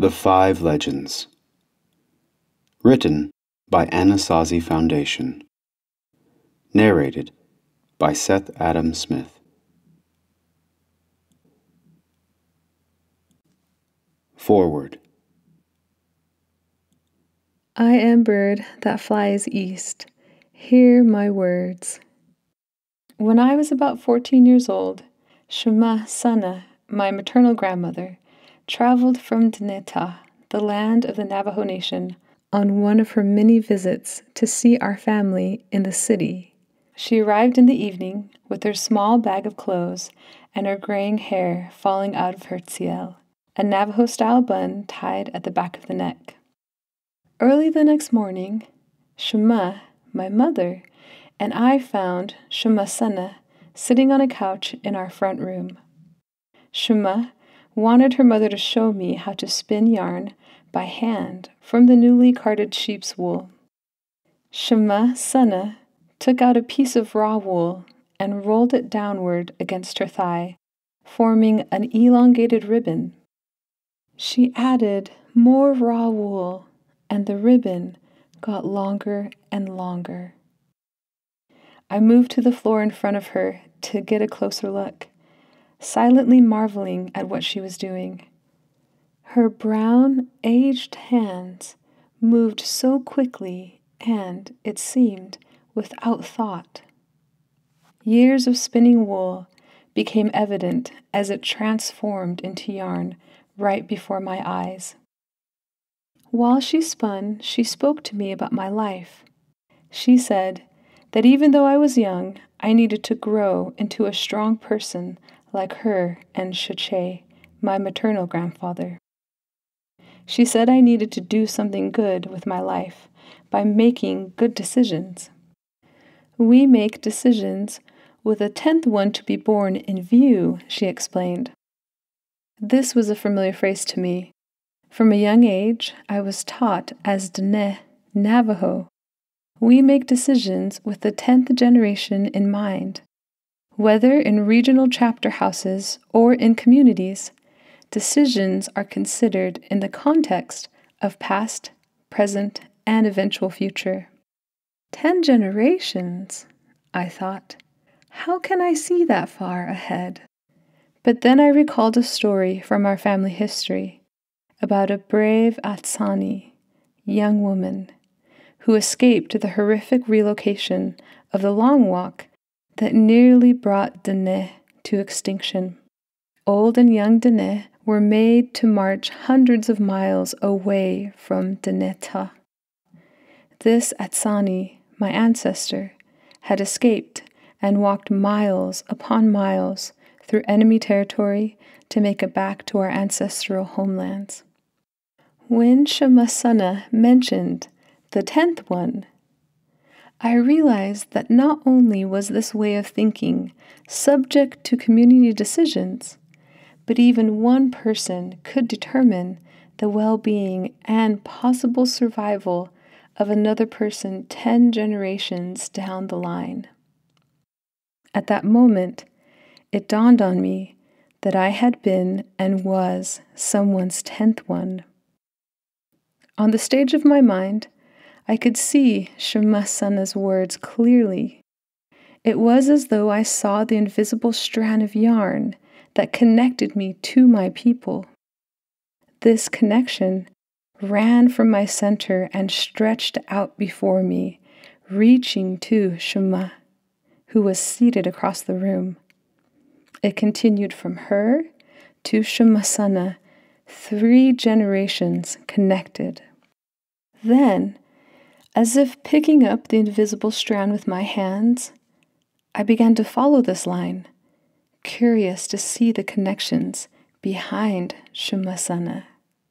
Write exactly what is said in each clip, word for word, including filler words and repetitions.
The Five Legends. Written by Anasazi Foundation. Narrated by Seth Adam Smith. Foreword. I am bird that flies east. Hear my words. When I was about fourteen years old, Shema Sana, my maternal grandmother, traveled from Dineta, the land of the Navajo Nation, on one of her many visits to see our family in the city. She arrived in the evening with her small bag of clothes and her graying hair falling out of her tziel, a Navajo-style bun tied at the back of the neck. Early the next morning, Shema, my mother, and I found Shema Sana sitting on a couch in our front room. Shema wanted her mother to show me how to spin yarn by hand from the newly carded sheep's wool. Shema Sana took out a piece of raw wool and rolled it downward against her thigh, forming an elongated ribbon. She added more raw wool, and the ribbon got longer and longer. I moved to the floor in front of her to get a closer look, silently marveling at what she was doing. Her brown, aged hands moved so quickly and, it seemed, without thought. Years of spinning wool became evident as it transformed into yarn right before my eyes. While she spun, she spoke to me about my life. She said that even though I was young, I needed to grow into a strong person like her and Shche, my maternal grandfather. She said I needed to do something good with my life by making good decisions. We make decisions with a tenth one to be born in view, she explained. This was a familiar phrase to me. From a young age, I was taught as Dene, Navajo. We make decisions with the tenth generation in mind. Whether in regional chapter houses or in communities, decisions are considered in the context of past, present, and eventual future. Ten generations, I thought. How can I see that far ahead? But then I recalled a story from our family history about a brave Atsani, young woman, who escaped the horrific relocation of the Long Walk that nearly brought Dene to extinction. Old and young Dene were made to march hundreds of miles away from Dineta. This Atsani, my ancestor, had escaped and walked miles upon miles through enemy territory to make it back to our ancestral homelands. When Shema Sana mentioned the tenth one, I realized that not only was this way of thinking subject to community decisions, but even one person could determine the well-being and possible survival of another person ten generations down the line. At that moment, it dawned on me that I had been and was someone's tenth one. On the stage of my mind, I could see Shema Sana's words clearly. It was as though I saw the invisible strand of yarn that connected me to my people. This connection ran from my center and stretched out before me, reaching to Shema, who was seated across the room. It continued from her to Shema Sana, three generations connected. Then, as if picking up the invisible strand with my hands, I began to follow this line, curious to see the connections behind Shema Sana.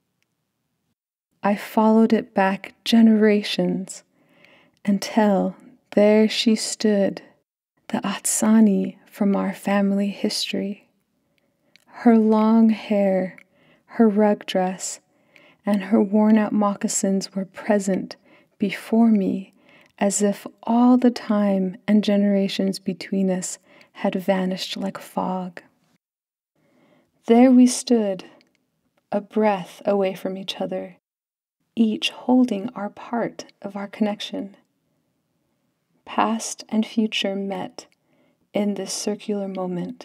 I followed it back generations until there she stood, the Atsani from our family history. Her long hair, her rug dress, and her worn-out moccasins were present before me as if all the time and generations between us had vanished like fog. There we stood, a breath away from each other, each holding our part of our connection. Past and future met in this circular moment.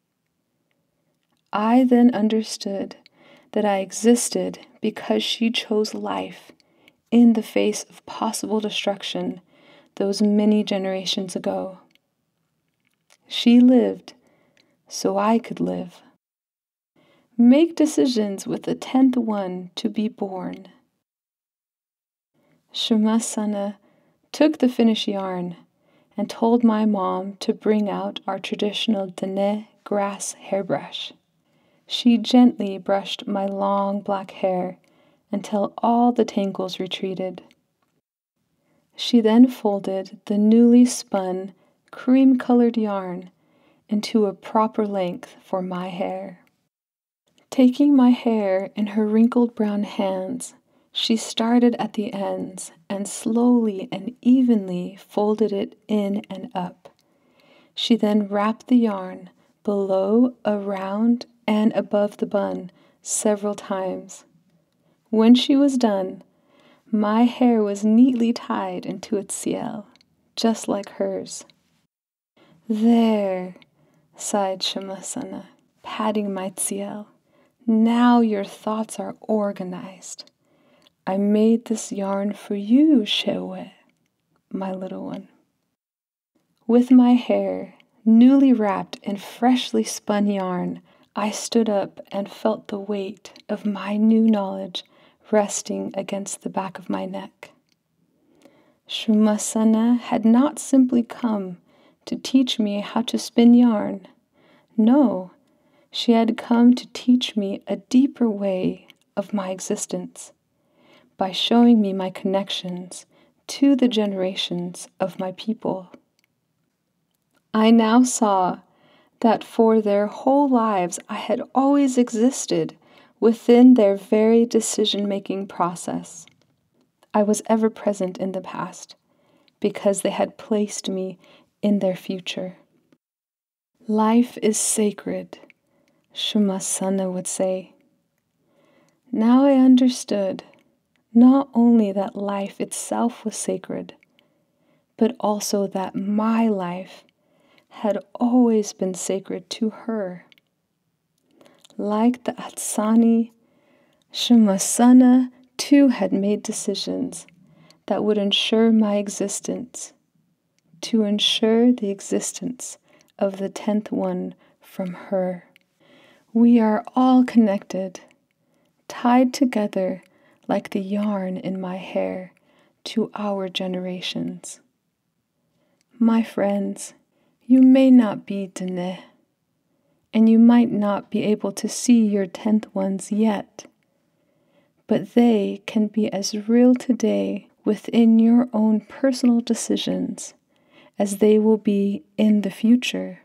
I then understood that I existed because she chose life in the face of possible destruction those many generations ago. She lived so I could live. Make decisions with the tenth one to be born. Shumasana took the finished yarn and told my mom to bring out our traditional dene grass hairbrush. She gently brushed my long black hair until all the tangles retreated. She then folded the newly spun cream-colored yarn into a proper length for my hair. Taking my hair in her wrinkled brown hands, she started at the ends and slowly and evenly folded it in and up. She then wrapped the yarn below, around, and above the bun several times. When she was done, my hair was neatly tied into its ciel, just like hers. There, sighed Shumasana, patting my ciel. Now your thoughts are organized. I made this yarn for you, Shewe, my little one. With my hair newly wrapped in freshly spun yarn, I stood up and felt the weight of my new knowledge resting against the back of my neck. Shumasana had not simply come to teach me how to spin yarn. No, she had come to teach me a deeper way of my existence by showing me my connections to the generations of my people. I now saw that for their whole lives I had always existed within their very decision-making process. I was ever present in the past because they had placed me in their future. Life is sacred, Shumasana would say. Now I understood not only that life itself was sacred, but also that my life had always been sacred to her. Like the Atsani, Shumasana too had made decisions that would ensure my existence, to ensure the existence of the tenth one from her. We are all connected, tied together like the yarn in my hair to our generations. My friends, you may not be Dene, and you might not be able to see your tenth ones yet, but they can be as real today within your own personal decisions as they will be in the future.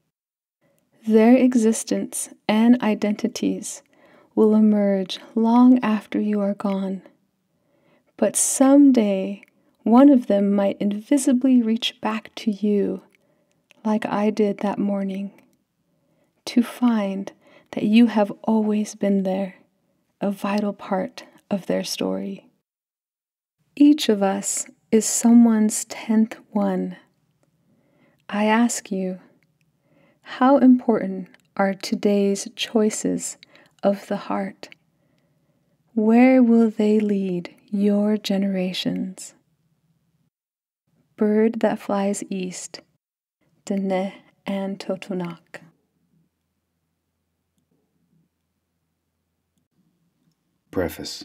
Their existence and identities will emerge long after you are gone, but someday one of them might invisibly reach back to you, like I did that morning, to find that you have always been there, a vital part of their story. Each of us is someone's tenth one. I ask you, how important are today's choices of the heart? Where will they lead your generations? Bird that flies east, Dene and Totonak. Preface.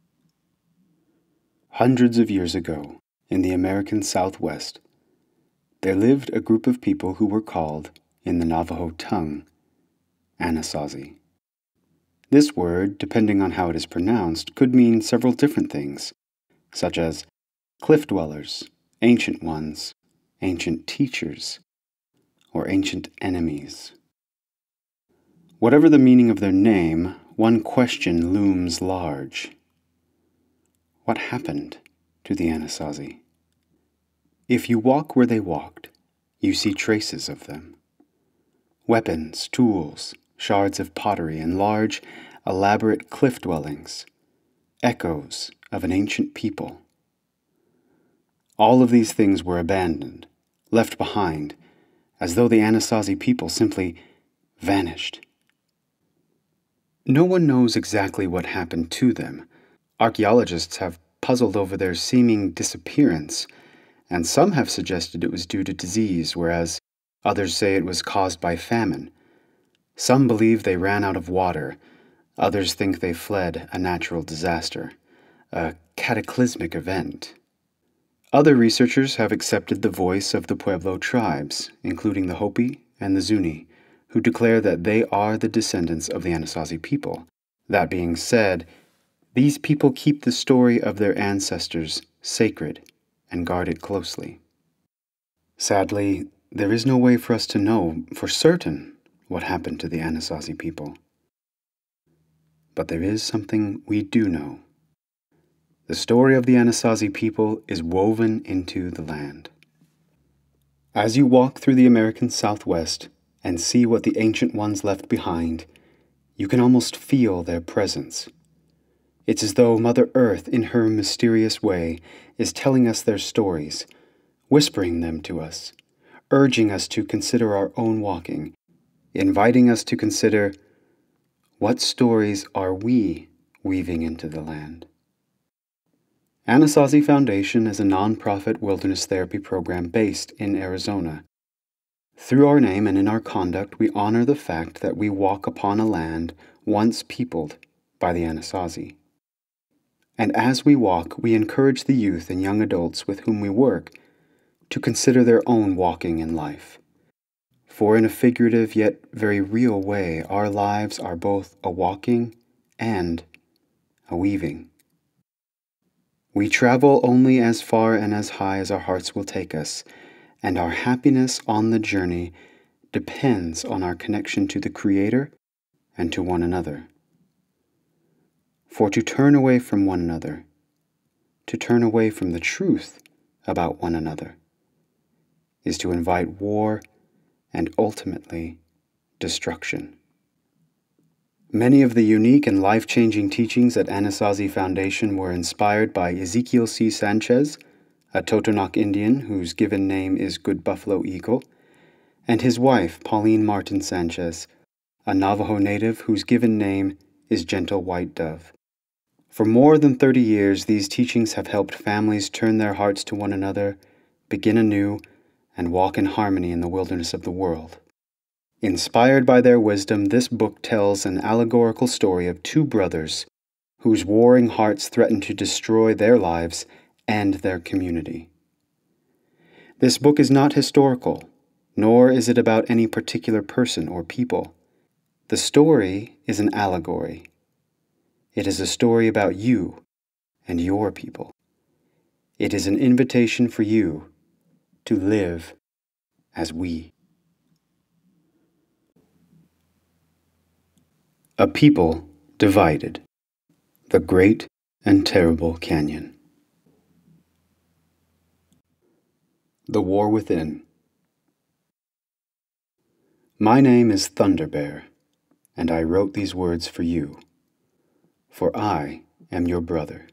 Hundreds of years ago, in the American Southwest, there lived a group of people who were called, in the Navajo tongue, Anasazi. This word, depending on how it is pronounced, could mean several different things, such as cliff dwellers, ancient ones, ancient teachers, or ancient enemies. Whatever the meaning of their name, one question looms large. What happened to the Anasazi? If you walk where they walked, you see traces of them. Weapons, tools, shards of pottery, and large, elaborate cliff dwellings, echoes of an ancient people. All of these things were abandoned, left behind, as though the Anasazi people simply vanished. No one knows exactly what happened to them. Archaeologists have puzzled over their seeming disappearance, and some have suggested it was due to disease, whereas others say it was caused by famine. Some believe they ran out of water, others think they fled a natural disaster, a cataclysmic event. Other researchers have accepted the voice of the Pueblo tribes, including the Hopi and the Zuni, who declare that they are the descendants of the Anasazi people. That being said, these people keep the story of their ancestors sacred and guard it closely. Sadly, there is no way for us to know for certain what happened to the Anasazi people. But there is something we do know. The story of the Anasazi people is woven into the land. As you walk through the American Southwest and see what the ancient ones left behind, you can almost feel their presence. It's as though Mother Earth, in her mysterious way, is telling us their stories, whispering them to us, urging us to consider our own walking, inviting us to consider, what stories are we weaving into the land? Anasazi Foundation is a nonprofit wilderness therapy program based in Arizona. Through our name and in our conduct, we honor the fact that we walk upon a land once peopled by the Anasazi. And as we walk, we encourage the youth and young adults with whom we work to consider their own walking in life. For in a figurative yet very real way, our lives are both a walking and a weaving. We travel only as far and as high as our hearts will take us, and our happiness on the journey depends on our connection to the Creator and to one another. For to turn away from one another, to turn away from the truth about one another, is to invite war and ultimately destruction. Many of the unique and life-changing teachings at Anasazi Foundation were inspired by Ezekiel C. Sanchez, a Totonac Indian whose given name is Good Buffalo Eagle, and his wife, Pauline Martin Sanchez, a Navajo native whose given name is Gentle White Dove. For more than thirty years, these teachings have helped families turn their hearts to one another, begin anew, and walk in harmony in the wilderness of the world. Inspired by their wisdom, this book tells an allegorical story of two brothers whose warring hearts threaten to destroy their lives and their community. This book is not historical, nor is it about any particular person or people. The story is an allegory. It is a story about you and your people. It is an invitation for you to live as we. A people divided. The Great and Terrible Canyon. The War Within. My name is Thunderbear, and I wrote these words for you, for I am your brother.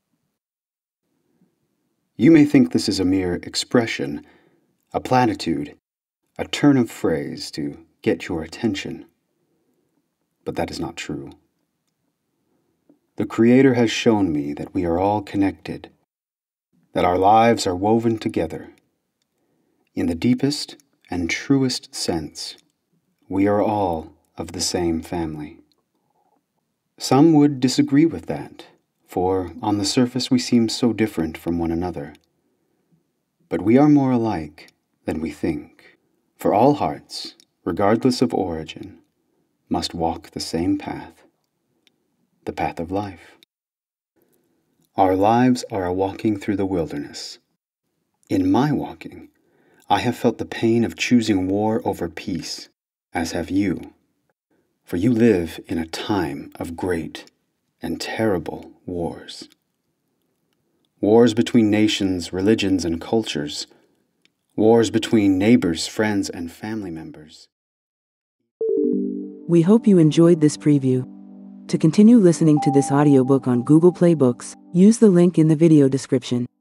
You may think this is a mere expression, a platitude, a turn of phrase to get your attention. But that is not true. The Creator has shown me that we are all connected, that our lives are woven together. In the deepest and truest sense, we are all of the same family. Some would disagree with that, for on the surface we seem so different from one another. But we are more alike than we think, for all hearts, regardless of origin, must walk the same path, the path of life. Our lives are a walking through the wilderness. In my walking, I have felt the pain of choosing war over peace, as have you, for you live in a time of great and terrible wars. Wars between nations, religions, and cultures, wars between neighbors, friends, and family members. We hope you enjoyed this preview. To continue listening to this audiobook on Google Play Books, use the link in the video description.